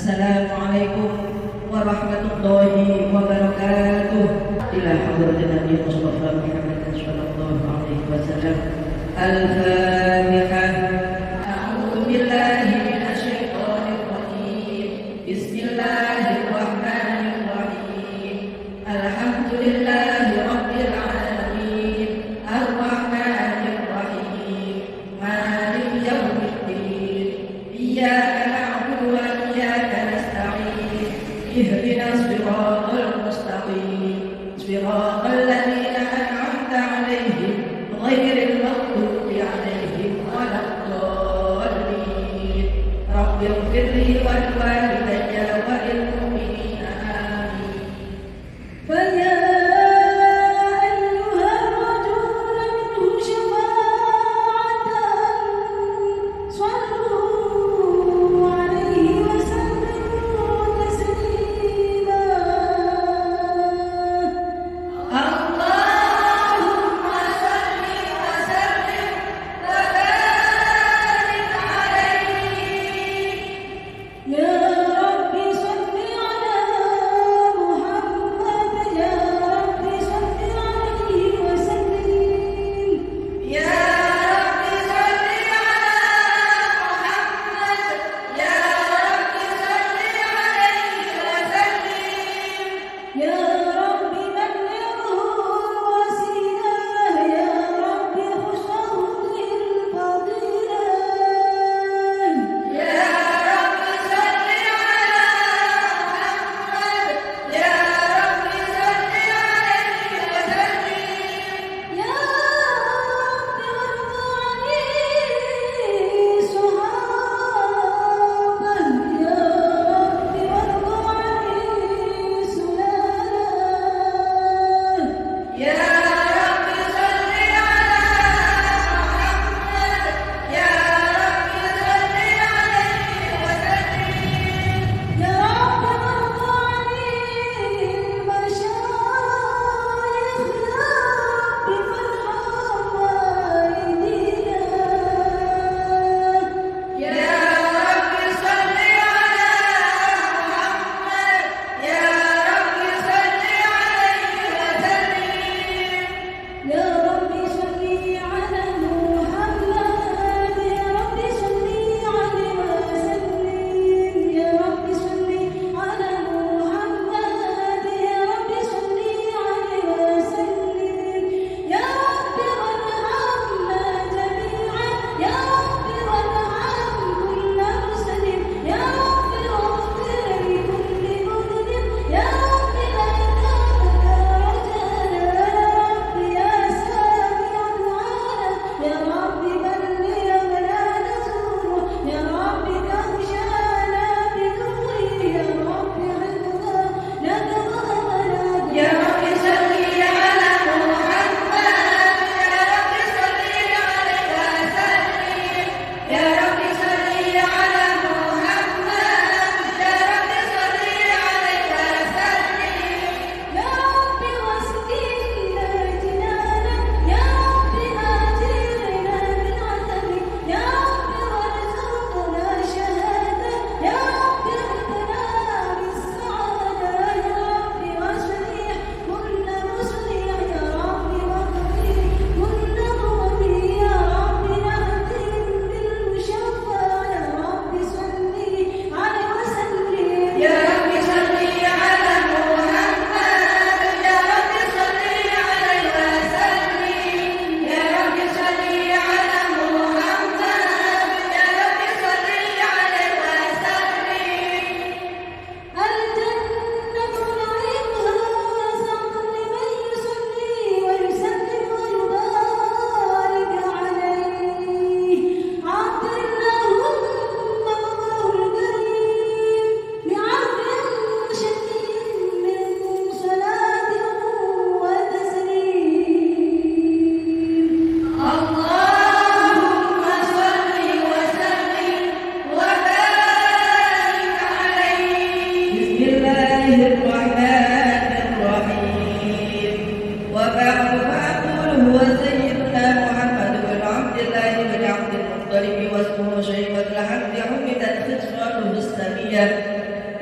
Assalamualaikum warahmatullahi wabarakatuh. Ila hadratin Nabi Mustafa Muhammad sallallahu alaihi wasallam. Al-Fatihah. A'udzu billahi minasyaitonir rajim. Bismillahirrahmanirrahim. Alhamdulillahi rabbil alamin. Ar-Rahmanir Rahim. Maliki yaumiddin. Iyyaka na'budu wa iyyaka nasta'in. Ihdinas siratal mustaqim. Siratal ladzina an'amta 'alaihim ghairil maghdubi 'alaihim waladdallin. Rabbighfir li wa liwalidayya wa lil mu'minina amin.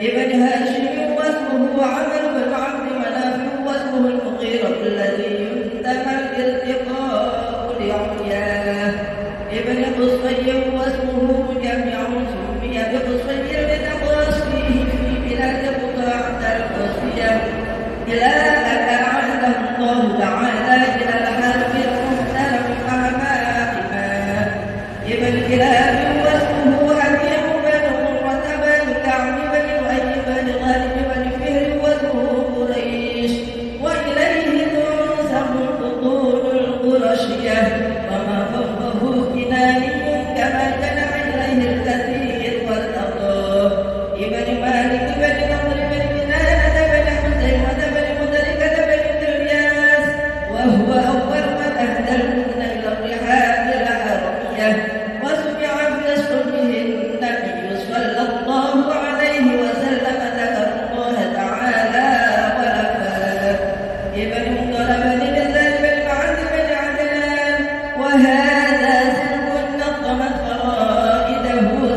ابن هاشم واسمه عمرو بن عبد مناف واسمه المغيرة الذي ينتمى الالتقاء لعلياه ابن قصي واسمه مجمع سمي بقصي لتقاصيه في بلاد قطاع القصية إلى أن أعاده الله تعالى إلى الحرب المحترم مع مائما ابن كلاب واسمه حكيم بن مرة بن كعب بن لؤي بن غالب بن فهر واسمه قريش وإليه تنسب البطون القرشية وما فوقه كناني كما جنح إليه الكثير والأطاب ابن مالك بن نضر بن كنانة بن حسيمة بن مدركة بن الياس وهو أول من أهدى المدن إلى الرحال العربية وسمع في صلبه النبي صلى الله عليه وسلم ذكر الله تعالى ولفاه ابن مضرب بن زيد بن معد بن عدنان وهذا سلك نظمت فرائده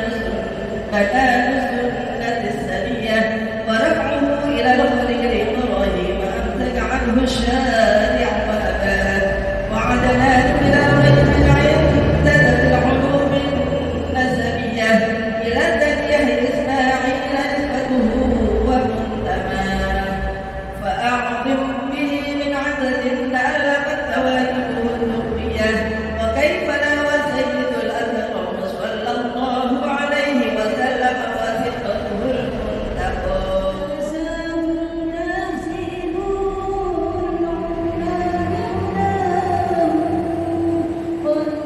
بنان السنة السنية ورفعه إلى الخليل إبراهيم أمسك عنه الشارع وأباه وعدنان إلى غير عدة العلوم النسبية إلى تنيه إسماعيل نسبته ومنتمى فأعظم به من عدد تألفت تواكبه النقية وكيف لا والسيد الأكرم صلى الله عليه وسلم وثقته المنتقى قد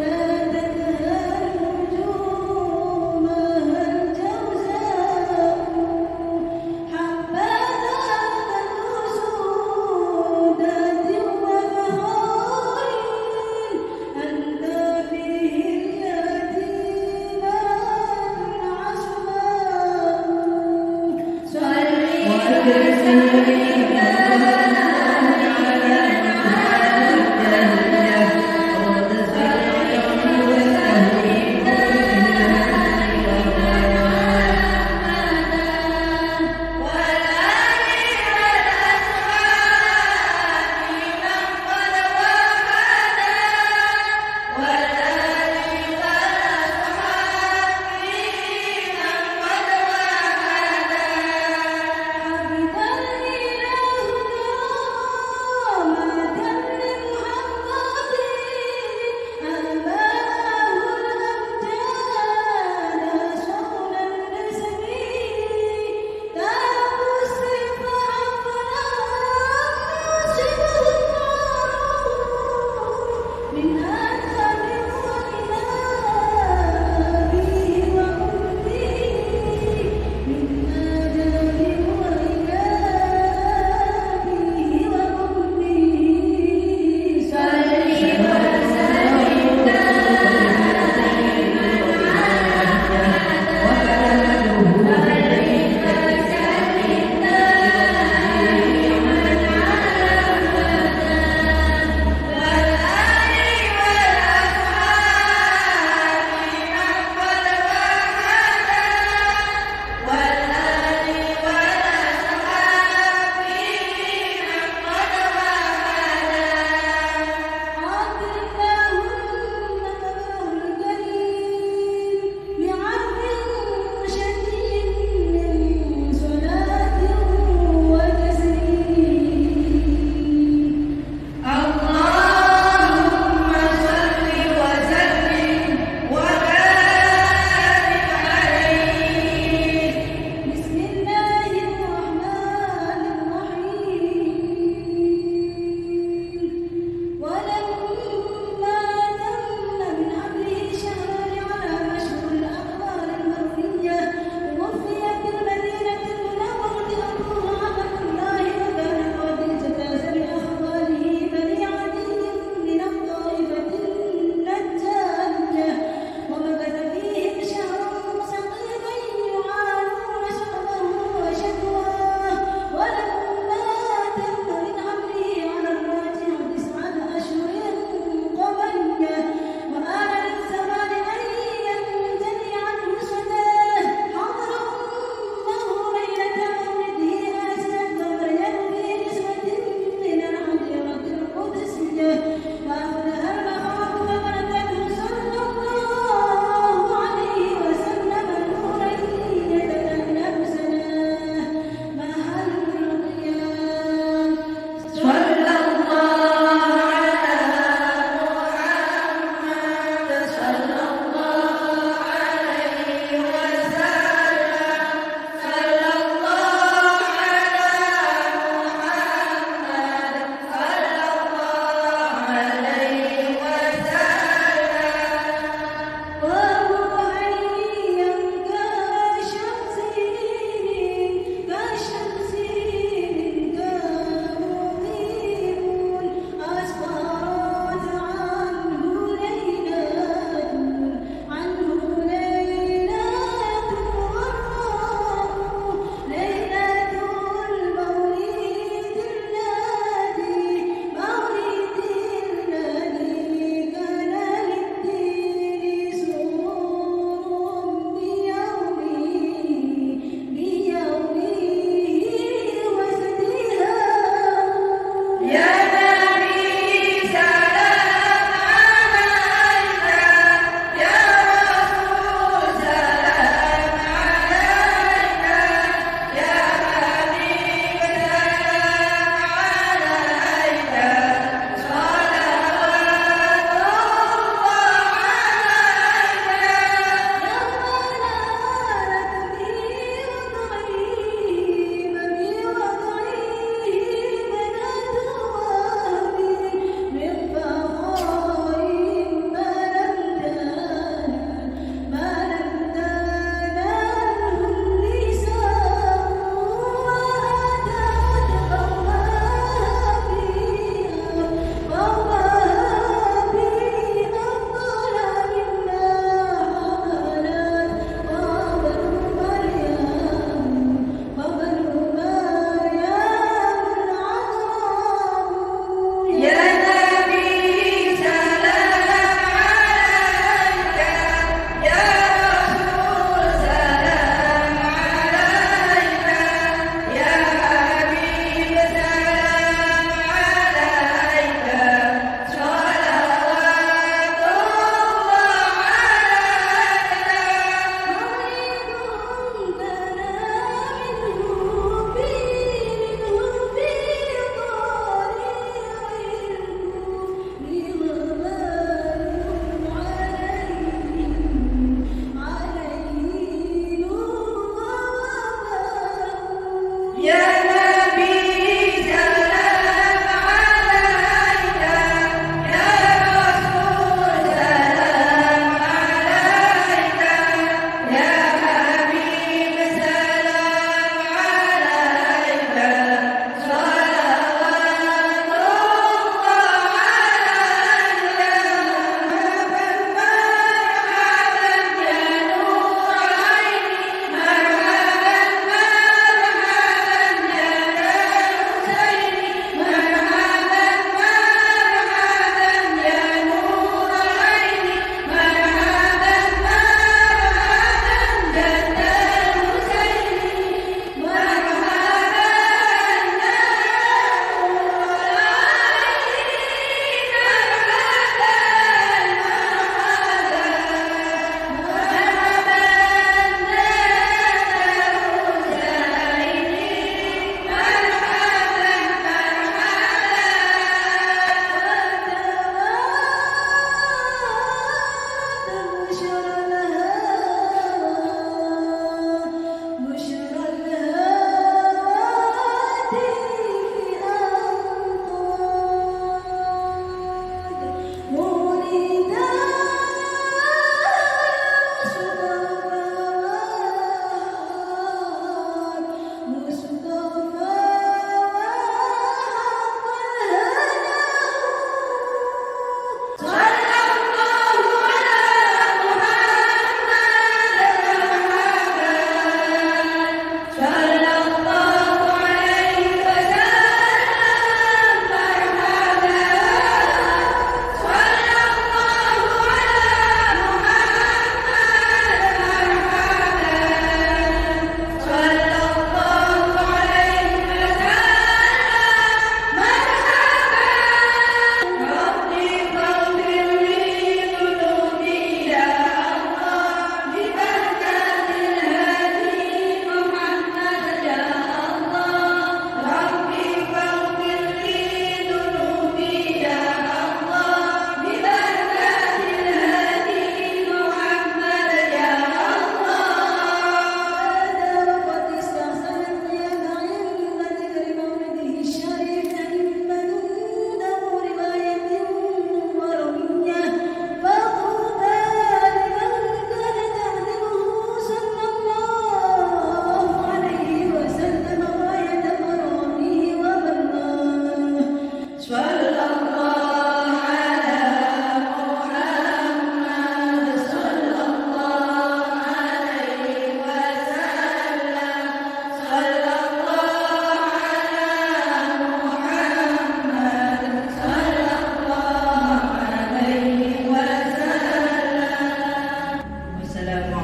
Wassalamualaikum